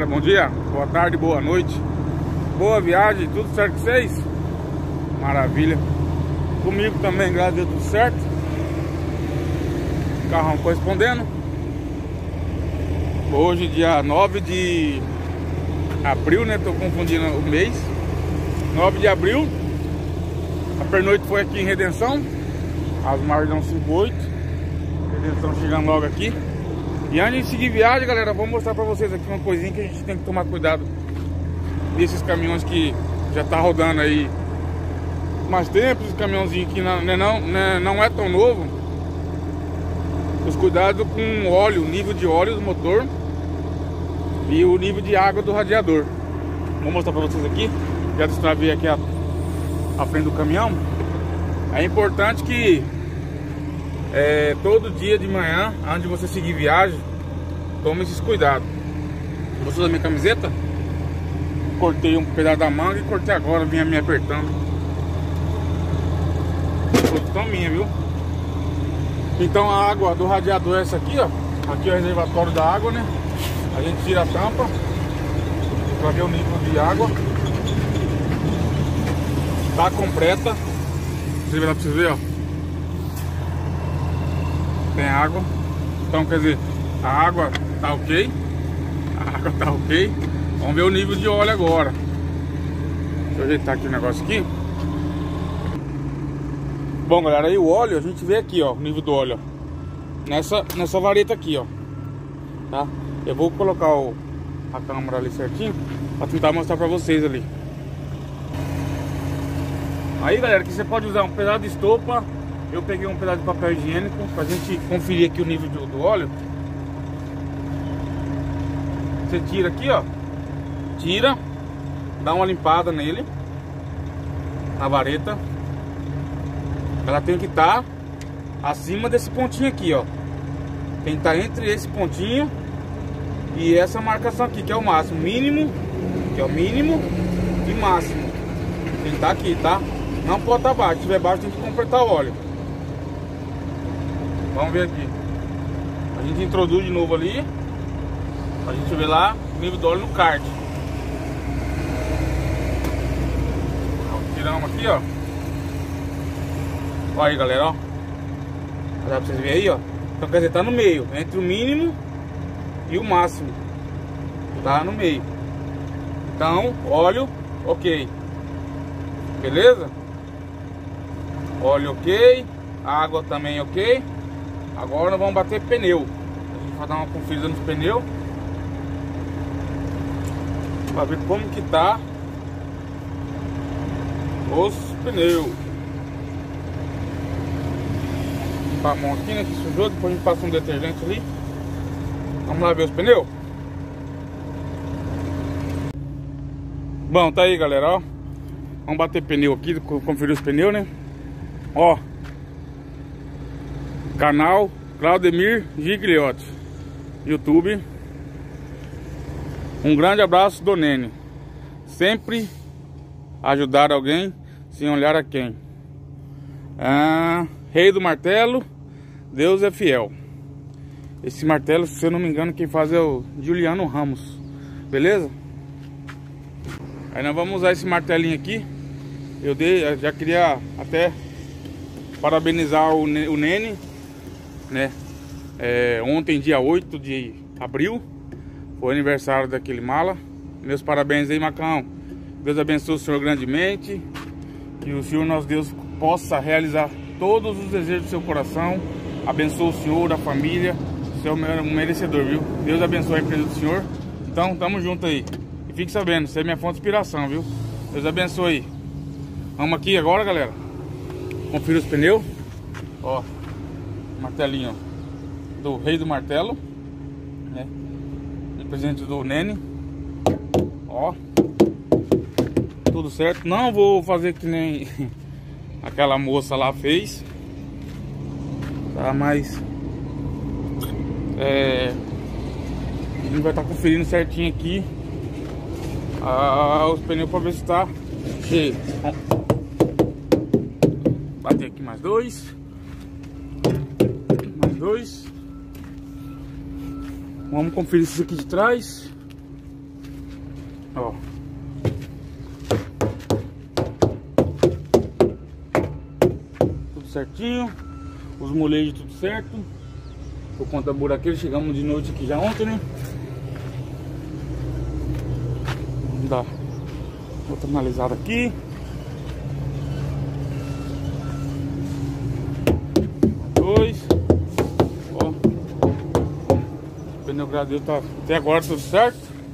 bom dia, boa tarde, boa noite, boa viagem, tudo certo com vocês? Maravilha. Comigo também, graças a Deus, tudo certo. Carrão correspondendo. Hoje, dia 9 de abril, né? Tô confundindo o mês. 9 de abril. A pernoite foi aqui em Redenção. As Mardão 58. Redenção chegando logo aqui. E antes de seguir viagem, galera, vou mostrar pra vocês aqui uma coisinha que a gente tem que tomar cuidado desses caminhões que já tá rodando aí mais tempo. Esse caminhãozinho que não é tão novo. Os cuidados com o óleo, o nível de óleo do motor e o nível de água do radiador. Vou mostrar pra vocês aqui. Já destravei aqui a frente do caminhão. É importante que todo dia de manhã, antes de você seguir viagem, tome esses cuidados. Gostou da minha camiseta? Cortei um pedaço da manga e cortei agora, vinha me apertando. Posição minha, viu? Então a água do radiador é essa aqui, ó. Aqui é o reservatório da água, né? A gente tira a tampa pra ver o nível de água. Tá completa. Você vai lá pra vocês verem, ó. Tem água. Então quer dizer, a água tá ok. A água tá ok. Vamos ver o nível de óleo agora. Deixa eu ajeitar aqui o negócio aqui. Bom, galera, aí o óleo a gente vê aqui, ó, o nível do óleo, ó. Nessa vareta aqui, ó. Tá? Eu vou colocar a câmera ali certinho pra tentar mostrar pra vocês ali. Aí, galera, que você pode usar um pedaço de estopa. Eu peguei um pedaço de papel higiênico pra gente conferir aqui o nível do óleo. Você tira aqui, ó. Tira. Dá uma limpada nele. Na vareta. Ela tem que estar acima desse pontinho aqui, ó. Tem que estar entre esse pontinho e essa marcação aqui, que é o máximo. Mínimo, que é o mínimo e máximo. Tem que estar aqui, tá? Não pode estar baixo. Se estiver baixo, tem que completar o óleo. Vamos ver aqui. A gente introduz de novo ali. A gente vê lá o nível do óleo no kart. Tiramos aqui, ó. Olha aí, galera, ó. Dá pra vocês verem aí, ó. Então quer dizer, tá no meio. Entre o mínimo e o máximo. Tá no meio. Então, óleo, ok. Beleza? Óleo ok. Água também ok. Agora nós vamos bater pneu. A gente vai dar uma conferida nos pneus pra ver como que tá os pneus. Limpar a mão aqui, né, que sujou. Depois a gente passa um detergente ali. Vamos lá ver os pneus. Bom, tá aí, galera, ó. Vamos bater pneu aqui, conferir os pneus, né. Ó, canal Claudemir Gigliotti, YouTube. Um grande abraço do Nene. Sempre ajudar alguém sem olhar a quem. Rei do martelo, Deus é fiel. Esse martelo, se eu não me engano, quem faz é o Juliano Ramos. Beleza? Aí nós vamos usar esse martelinho aqui. Eu já queria até parabenizar o Nene, né? Ontem, dia 8 de abril, foi aniversário daquele mala. Meus parabéns aí, Macão. Deus abençoe o senhor grandemente. Que o Senhor nosso Deus possa realizar todos os desejos do seu coração. Abençoe o senhor, a família. Você é um merecedor, viu? Deus abençoe a empresa do senhor. Então, tamo junto aí. E fique sabendo, você é minha fonte de inspiração, viu? Deus abençoe aí. Vamos aqui agora, galera. Confira os pneus. Ó, martelinho, ó, do Rei do Martelo, né? De presente do Nene. Ó, tudo certo. Não vou fazer que nem aquela moça lá fez, tá? Mas a gente vai estar conferindo certinho aqui os pneus para ver se tá cheio. Bater aqui mais dois. Vamos conferir isso aqui de trás. Ó. Tudo certinho. Os molejos tudo certo. Por conta do buraqueiro, chegamos de noite aqui já ontem, né? Vamos dar outra analisada aqui. Dois. Ó. O pneu gradeiro tá até agora tudo certo.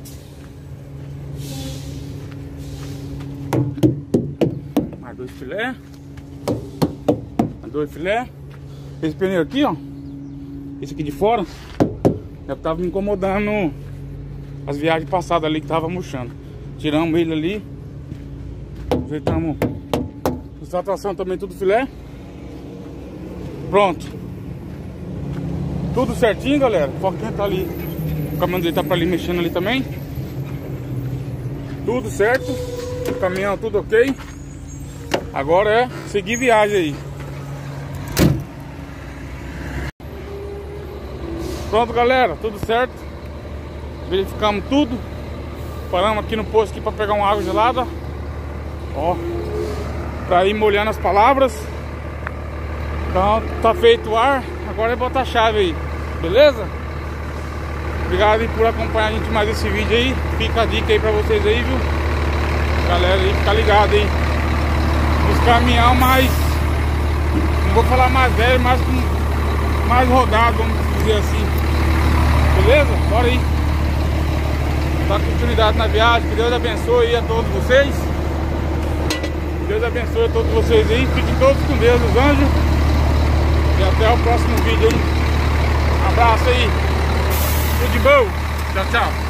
Mais dois filé. Mais dois filé. Esse pneu aqui, ó. Esse aqui de fora já tava me incomodando as viagens passadas ali que tava murchando. Tiramos ele ali. Ajeitamos a tração também, tudo filé. Pronto. Tudo certinho, galera. O Foquinha tá ali. O caminhão dele tá pra ali mexendo ali também. Tudo certo. O caminhão tudo ok. Agora é seguir viagem aí. Pronto, galera, tudo certo. Verificamos tudo. Paramos aqui no posto aqui para pegar uma água gelada. Ó, para ir molhando as palavras. Então tá feito o ar. Agora é botar a chave aí, beleza? Obrigado aí por acompanhar a gente mais esse vídeo aí. Fica a dica aí para vocês aí, viu? Galera aí, fica ligado aí. Os caminhão mais, não vou falar mais velho, mas mais rodado, vamos dizer assim. Beleza? Bora aí. Dá continuidade na viagem. Que Deus abençoe aí a todos vocês. Que Deus abençoe a todos vocês aí. Fiquem todos com Deus, os anjos. E até o próximo vídeo aí. Um abraço aí. Tudo de bom. Tchau, tchau.